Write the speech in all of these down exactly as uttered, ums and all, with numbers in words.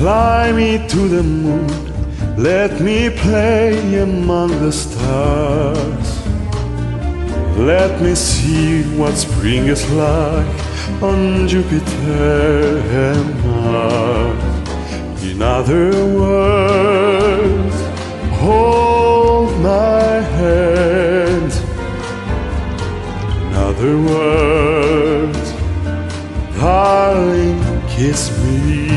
Fly me to the moon, let me play among the stars. Let me see what spring is like on Jupiter and Mars. In other words, hold my hand. In other words, darling, kiss me.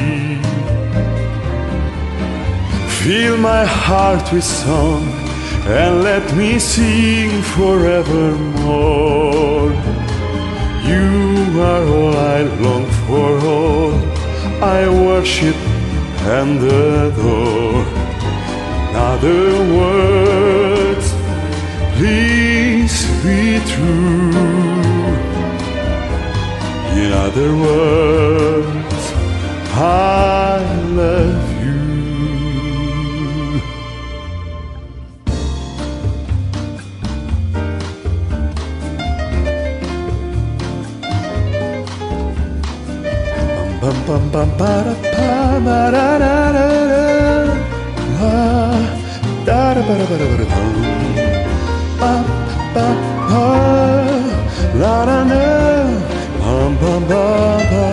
Fill my heart with song and let me sing forevermore. You are all I long for, all I worship and adore. In other words, please be true. In other words, I love you. Bum bum bum ba da pa ba da da da da da da ba da ba da ba da bum ba ba ba la da da bum bum ba ba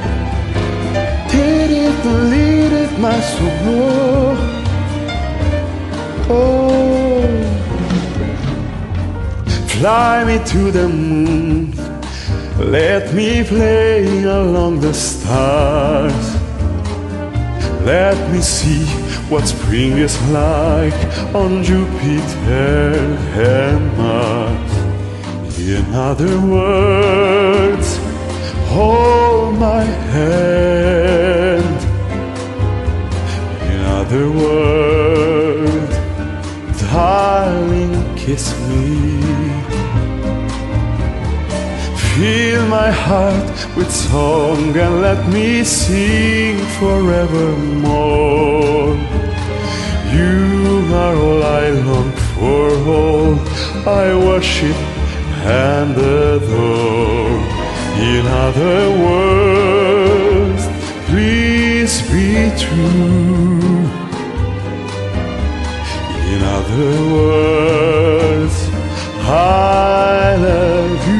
did it lead it my soul. Oh, fly me to the moon, let me play along the stars. Let me see what spring is like on Jupiter and Mars. In other words, hold my hand. In other words, darling, kiss me. Fill my heart with song and let me sing forevermore. You are all I long for, all I worship and adore. In other words, please be true. In other words, I love you.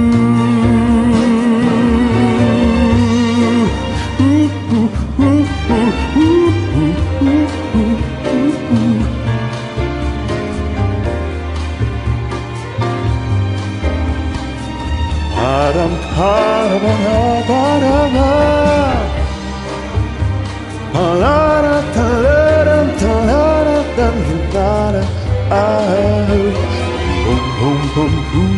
Ba-dum, ba-da-ba-da-ba-da-ba. Ba-da-da-da-da-da-da-da-da. Boom, boom, boom, boom.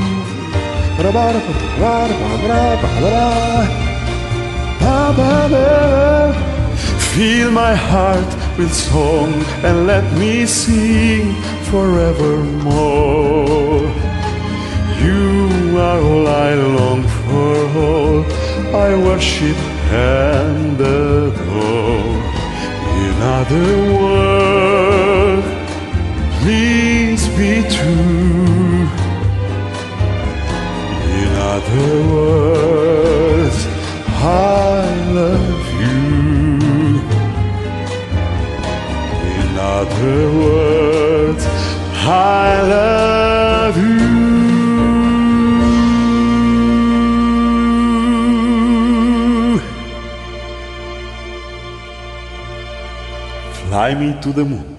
Ba-da-ba-da-ba-da-ba-da-ba-da-ba. Ba-ba-ba. Fill my heart with song and let me sing forevermore. You are all I long for, all I worship and adore. In other words, please be true. In other words, I love you. In other words, I love you. Fly me to the moon,